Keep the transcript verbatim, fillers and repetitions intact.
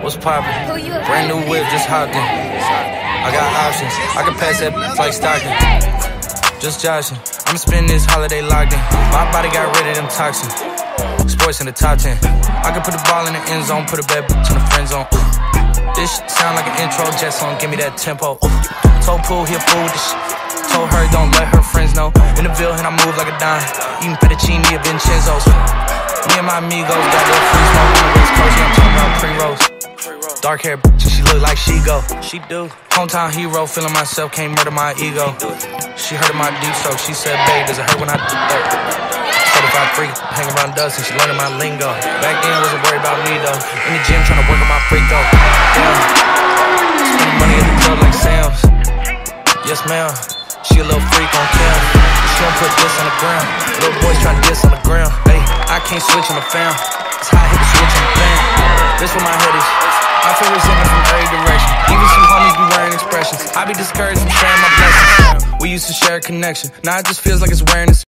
What's poppin'? Brand new whip, just hopped in. I got options, I can pass that like Stockton. Just joshing, I'ma spend this holiday locked in. My body got rid of them toxins. Sports in the top ten. I can put the ball in the end zone, put a bad bitch in the friend zone. This shit sound like an intro jet song, give me that tempo. Told Pooh he a fool with this shit. Told her don't let her friends know. In the Ville and I move like a dime. Eating fettuccine at Vincenzo's. Me and my amigos got that free smoke on the West Coast. Yeah, I'm talking about pre-rolls. Dark hair bitch, she look like she go. She do. Hometown hero, feeling myself, can't murder my ego. She heard of my deep stroke, she said, babe, does it hurt when I do that? Certified freak, hang around dust and she learning my lingo. Back then, wasn't worried about me though. In the gym, trying to work on my freak though. Damn. Spending money at the club like Sam's. Yes, ma'am. She a little freak on cam. She don't put this on the ground. Little boys trying to diss on the ground. Hey, I can't switch on the fam. It's how I hit the switch on the fan. This where my head is. I feel resentment from every direction. Even some homies be wearing expressions. I be discouraged from sharing my blessings. We used to share a connection. Now it just feels like it's wearing a